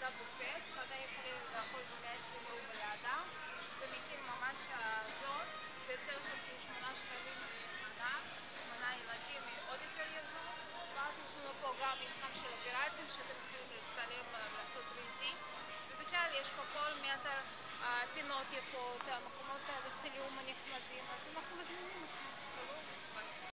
לידה בופט, שאתה יכול לאכול ב-120 יורו בלידה, ומחיר ממש הזאת, זה יוצר לך כאילו 8 שקלים למנה, מנה ילדים עוד יותר יזור, ואז יש לנו פה גם מתחם של אופרציה שאתם יכולים להצטלם ולעשות 3D, ובכלל יש פה כל מיני פינות יפות, המקומות לצילום הנחמדים, אז אנחנו מזמינים אתכם.